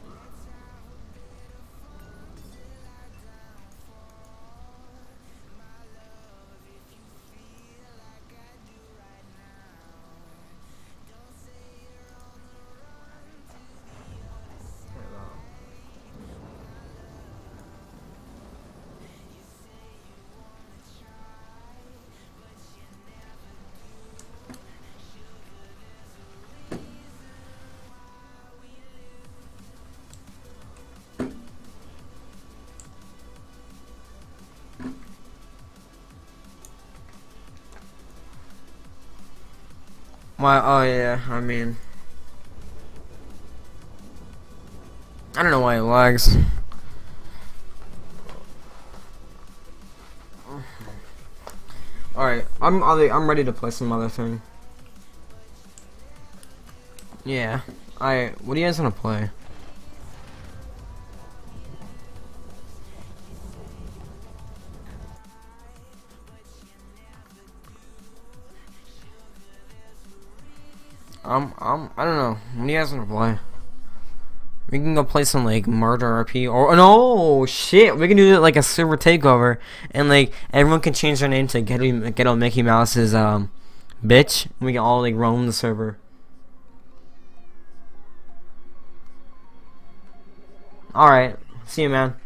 Why? Oh yeah, I mean, I don't know why it lags. All right, I'm ready to play some other thing. Yeah. Alright, what do you guys want to play? I don't know. What do you guys want to play? We can go play some like murder RP or no shit. We can do like a server takeover and like everyone can change their name to Ghetto Mickey Mouse's bitch. We can all like roam the server. All right, see you, man.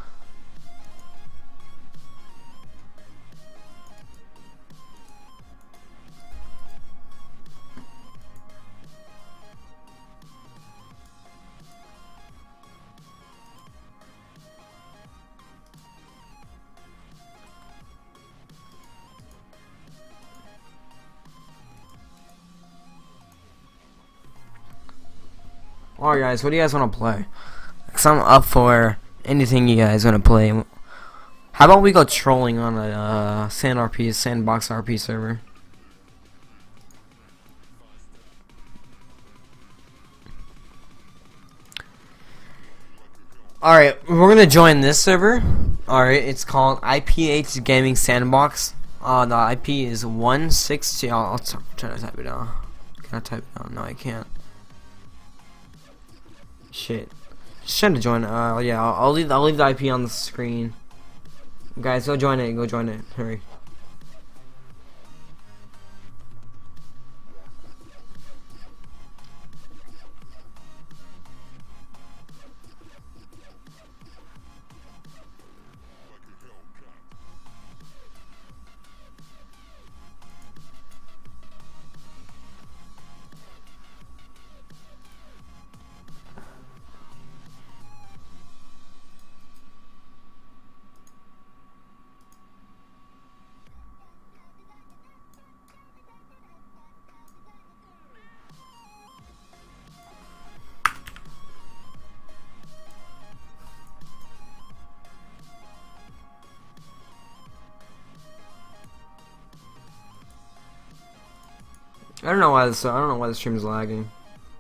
Alright guys, what do you guys want to play? Cause I'm up for anything you guys want to play. How about we go trolling on a sandbox RP server? Alright, we're gonna join this server. Alright, it's called IPH Gaming Sandbox. The IP is 160. I'll try to type it down. Can I type it down? No, I can't. Shit. Just trying to join. Yeah, I'll leave the IP on the screen. Guys, go join it. Go join it. Hurry. I don't know why the stream is lagging.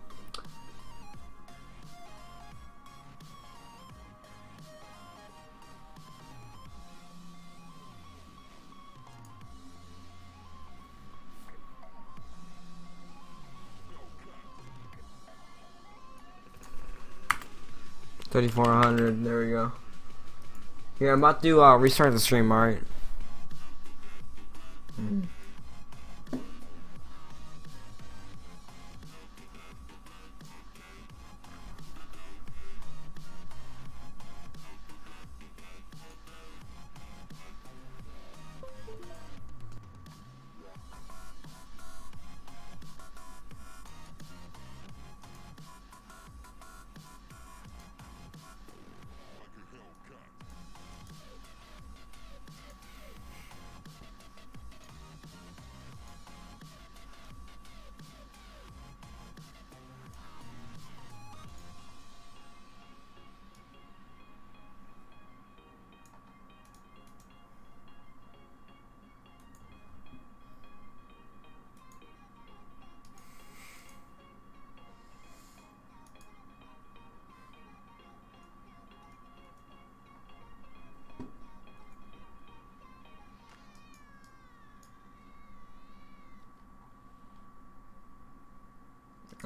$3,400. There we go. Here, I'm about to restart the stream. All right.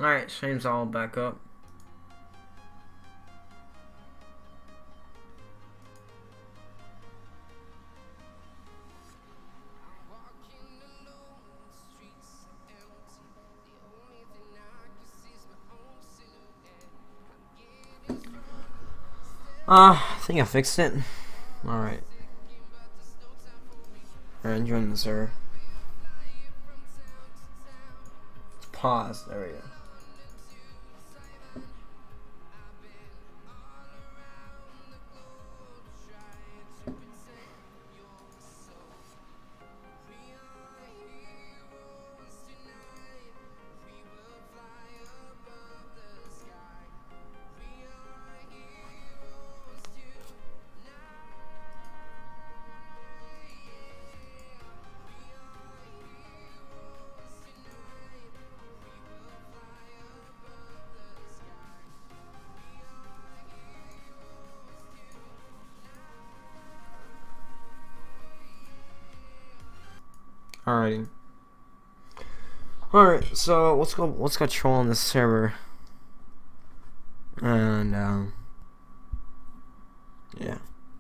Alright, Shane's all back up. I think I fixed it. Alright. Alright, join the server. Pause. There we go. Alrighty. Alright, so let's go troll on this server. And yeah.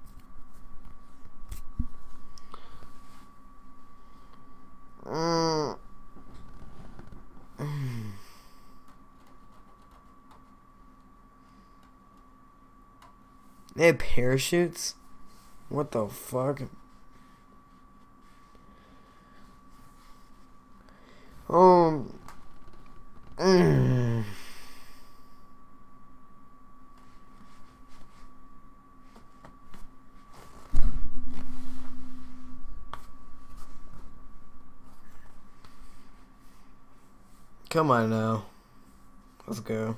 They have parachutes? What the fuck? Come on now. Let's go.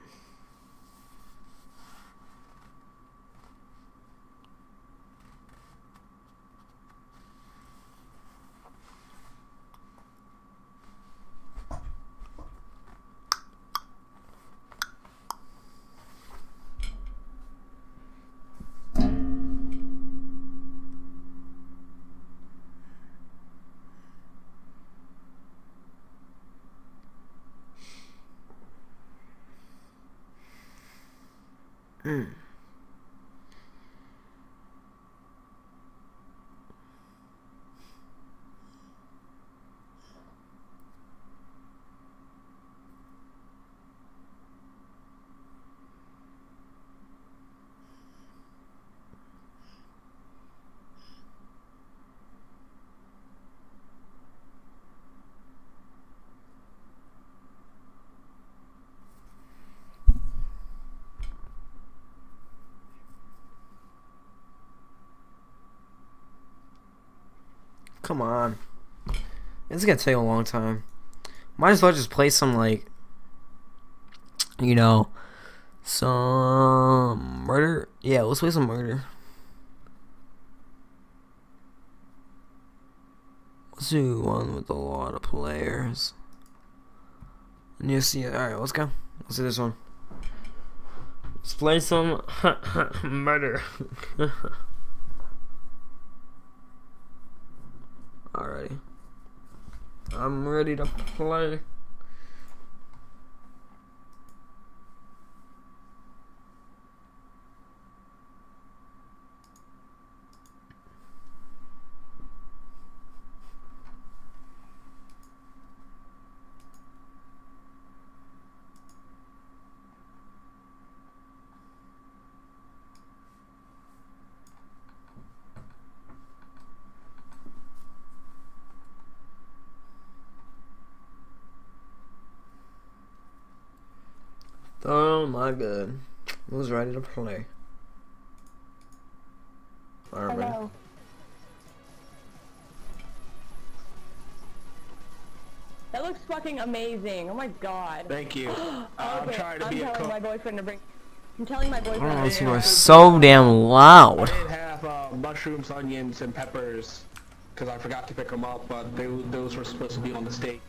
Come on. It's gonna take a long time. Might as well just play some, like, you know, some murder. Yeah, let's play some murder. Let's do one with a lot of players. And you see it. Alright, let's go. Let's do this one. Let's play some murder. Alrighty. I'm ready to play. Oh my god. Who's ready to play? Alright. Hello. That looks fucking amazing. Oh my god. Thank you. I'm trying to be a cook. My boyfriend to bring. I'm telling my boyfriend. Oh, you are so damn loud. I did have mushrooms, onions, and peppers because I forgot to pick them up, but those were supposed to be on the steak.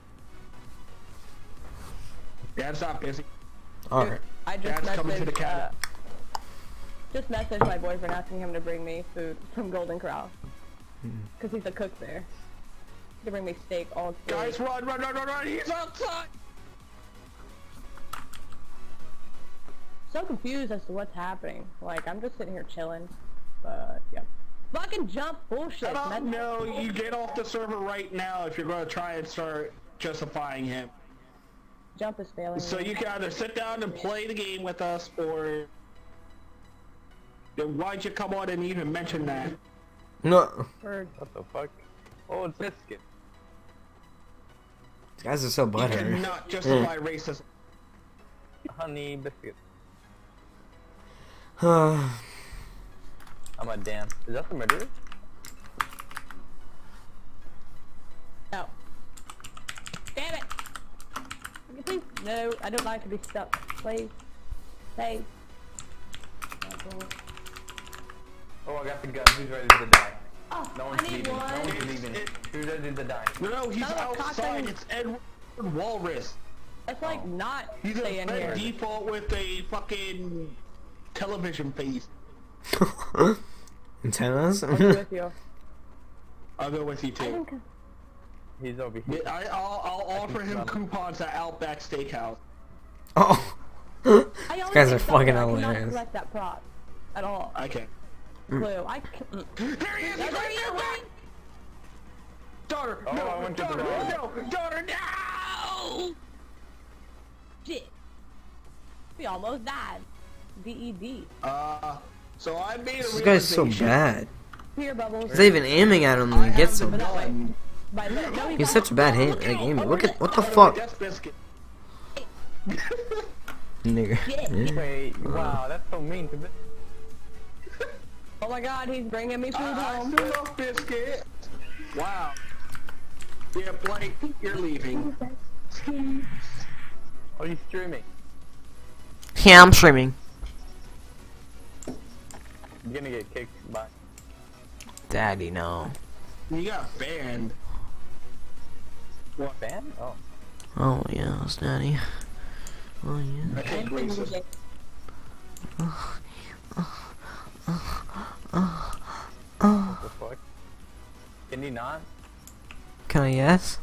Dad's not busy. Alright. I just Dad's coming to the cabin. Just messaged my boyfriend asking him to bring me food from Golden Corral. Because he's a cook there. He can bring me steak all day. Guys, run! He's outside! so confused as to what's happening. Like, I'm just sitting here chilling. But, yeah. Fucking jump bullshit, man. No, you get off the server right now if you're going to try and start justifying him. Jump is failing. So you can either sit down and play the game with us, or... Then why'd you come on and even mention that? No. What the fuck? Oh, it's Biscuit. These guys are so You butthurt. cannot justify racism. Honey Biscuit. Oh. I'm a damn. Is that the murderer? No. Damn it! Please? No, I don't like to be stuck. Please. Please. Oh, I got the gun. Who's ready to die? Oh, No one's I need leaving. one. No one's leaving. Who's ready to die? No, he's No, outside. cocktail. It's Edward Walrus. It's like not He's a staying red here. default with a fucking television face. Antennas? I'll go with you. I'll go with you I too. think He's over here. I'll offer him coupons at Outback Steakhouse. Oh. I These always guys get are stuck fucking there. I cannot hilarious. collect that prop at all. Okay. Blue, I can't. There he is! No, He's there right he there! is, Right! Daughter! Oh, I No! went to the Daughter! wrong. No! Daughter! No! Shit. We almost died. DED. So I made a This guy's so realization. bad. Here, Bubbles. He's not even aiming at him I and gets have the him. gun. By the, no, He's such a bad aim. Look at what the Out of fuck, Death Biscuit. nigga. Wait, wow, that's so mean to this. Oh my god, he's bringing me food I home. still love Biscuit. Wow. Yeah, Blake, you're leaving. Are you streaming? Yeah, I'm streaming. You're gonna get kicked by. Daddy, no. You got banned. What, ban? Oh. Oh yeah, it's Daddy. Oh yeah. I think racist. What the fuck? Can you not? Can I yes?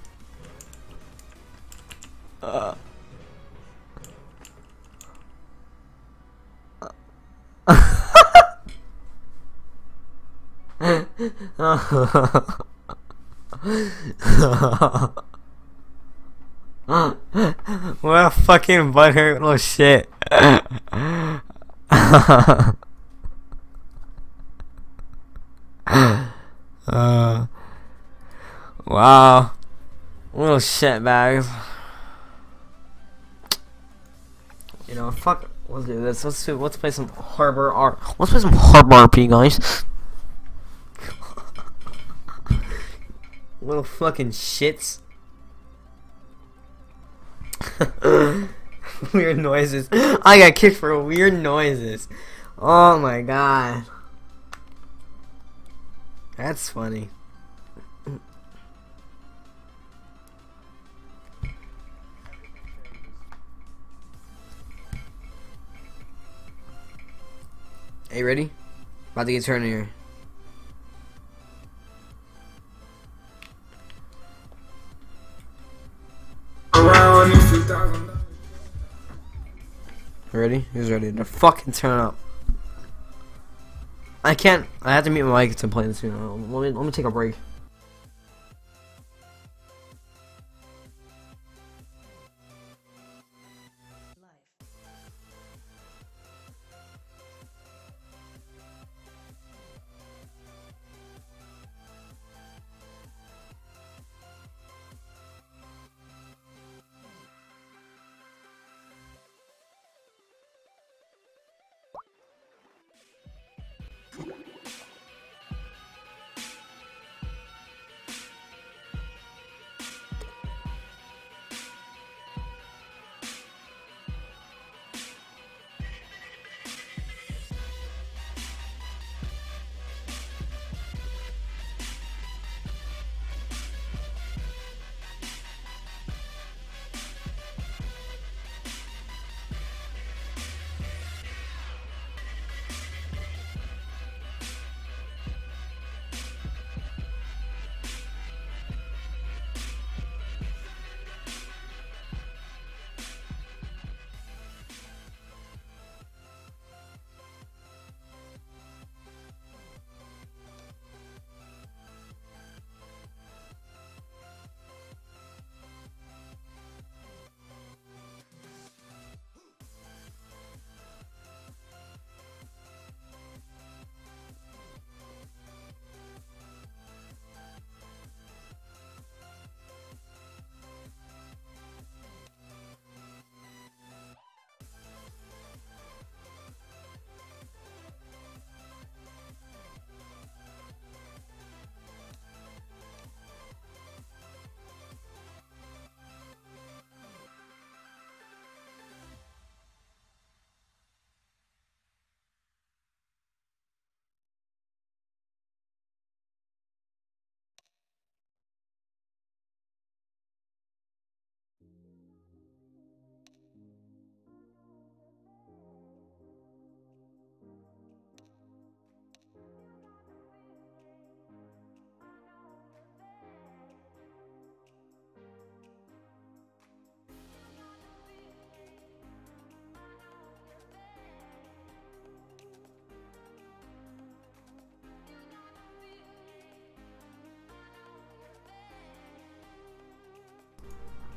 What a fucking butthurt little shit. Wow. Little shitbags. You know, fuck. Let's do this. Let's play some Harbor R. Let's play some Harbor RP, guys. Little fucking shits. Weird noises. I got kicked for weird noises. Oh my god. That's funny. Hey, ready? About to get turned here. Ready? Who's ready to fucking turn up? I can't. I have to mute my mic to play this. Let me take a break.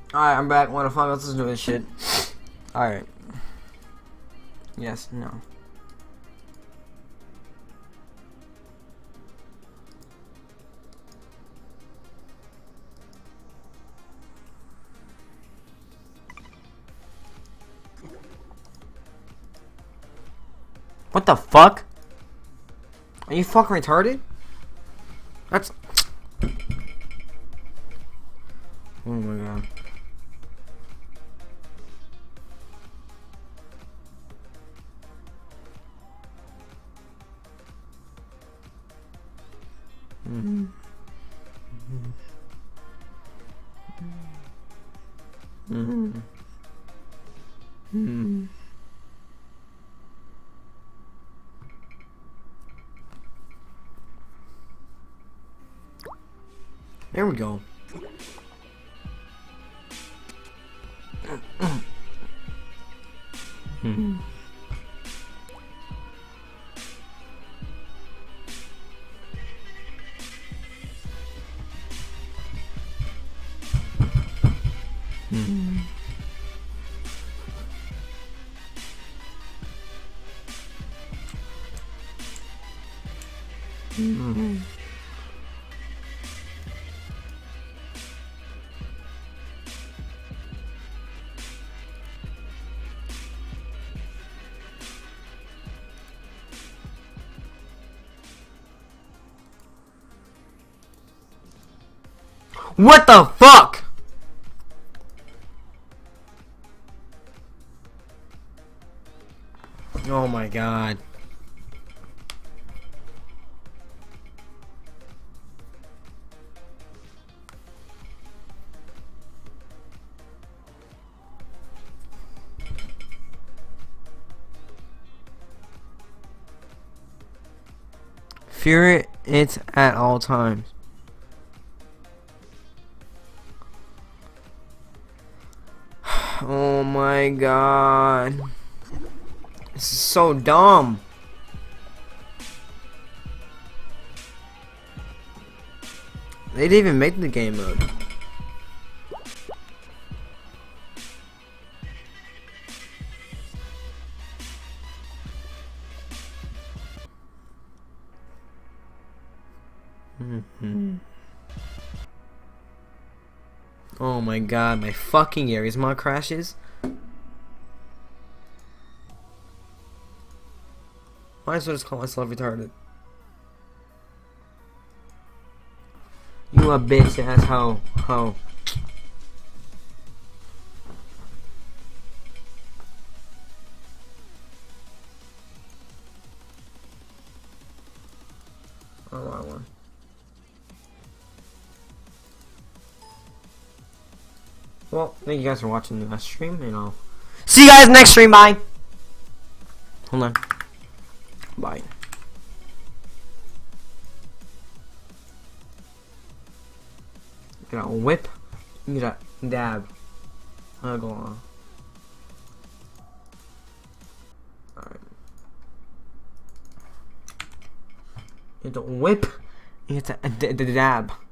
Alright, I'm back. What the fuck? Let's listen to this shit. Alright. Yes, no. What the fuck? Are you fucking retarded? That's... Oh my god. There we go. What the fuck? Oh my god. Fear it at all times. Oh my god. This is so dumb. They didn't even make the game mode. Oh my god, my fucking Ares mod crashes. Might as well just call myself retarded. You a bitch ass hoe. Ho. Oh, I won. Well, thank you guys for watching the last stream, and I'll see you guys next stream. Bye. Hold on. Bye. Get a whip. You get a dab. I'll go on. Alright. You get a whip. You get a dab.